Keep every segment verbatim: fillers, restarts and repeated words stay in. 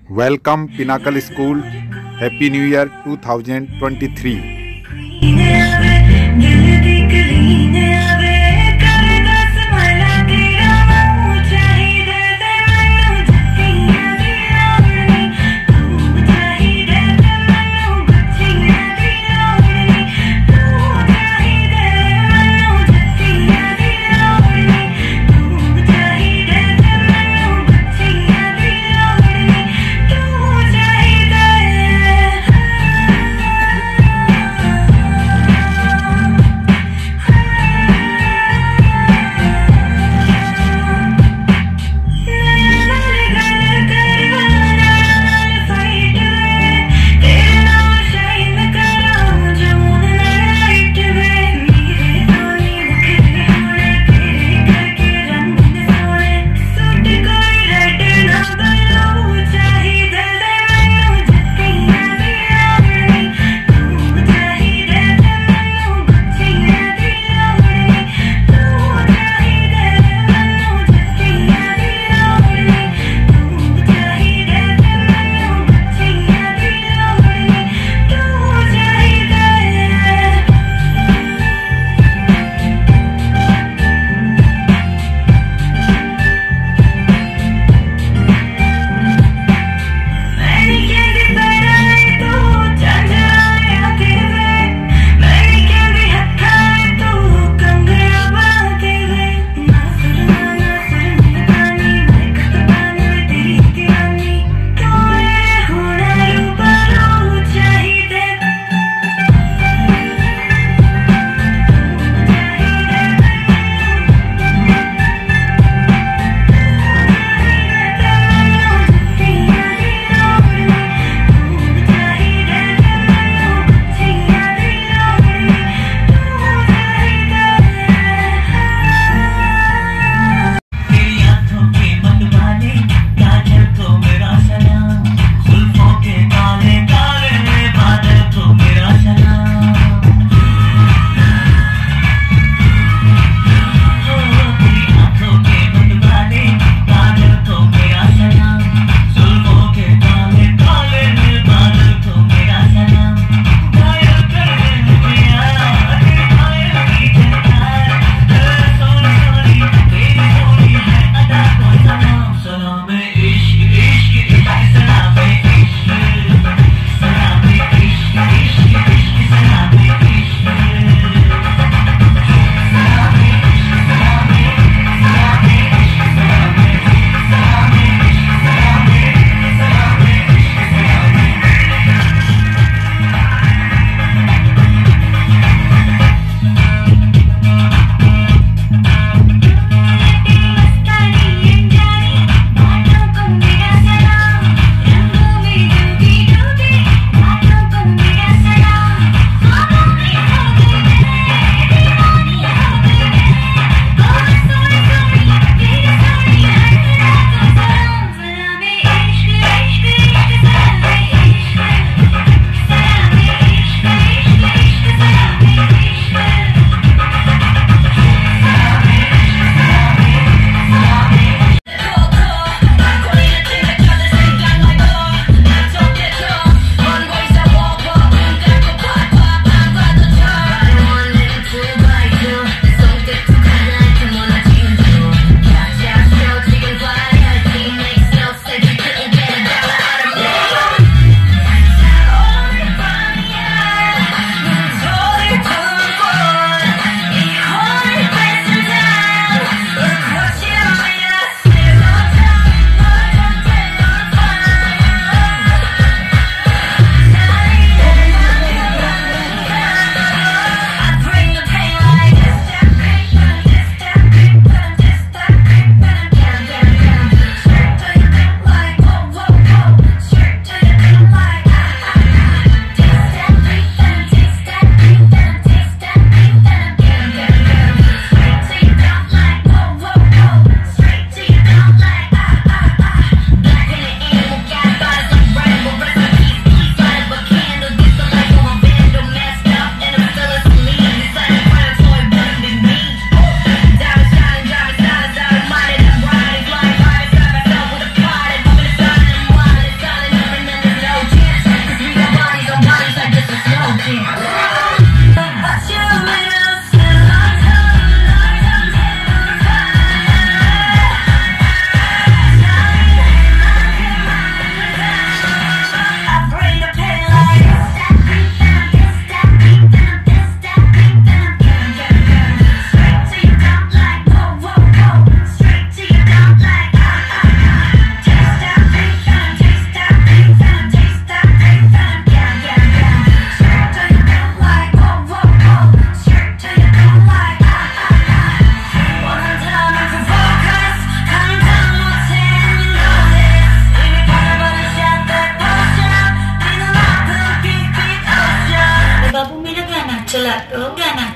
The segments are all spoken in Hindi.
Welcome Pinnacle School. Happy New Year twenty twenty-three.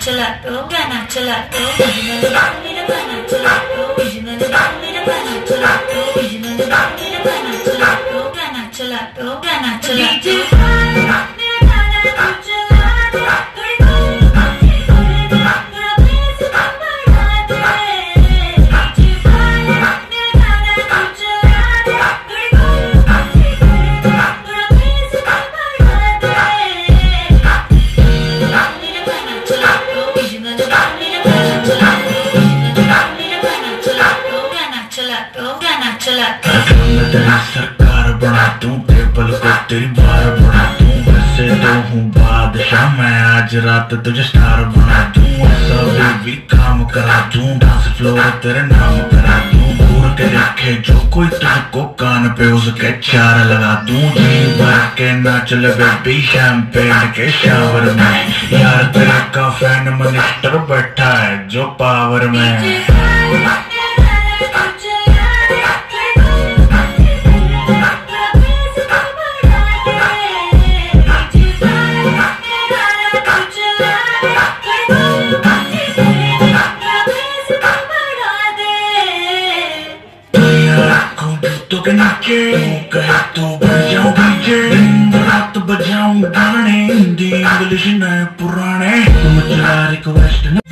चला दो गाना चला दो ओरिजिनल मेरा गाना चला दो ओरिजिनल मेरा गाना चला दो ओरिजिनल मेरा गाना चला दो गाना चला दो गाना चला दो तेरी सरकार बना दूं टेबल को तेरी बार बना दूं वैसे तो हूँ बादशाह मैं आज रात तुझे स्टार बना दूं ऐसा भी काम करा दूं डांस फ्लोर तेरे नाम करा दूं घूर के रखे जो कोई तुझको कान पे उसके चार लगा दूं जी भर के नाच ले बेबी शैंपेन के शावर में यार तेरे का फैन मिनिस्टर बैठा है जो पावर में तो के नीचे कहे तो बजाऊं डीजे दिन रात बजाऊं गाने हिंदी इंग्लिश नए पुराने तुम चला रिक्वेस्ट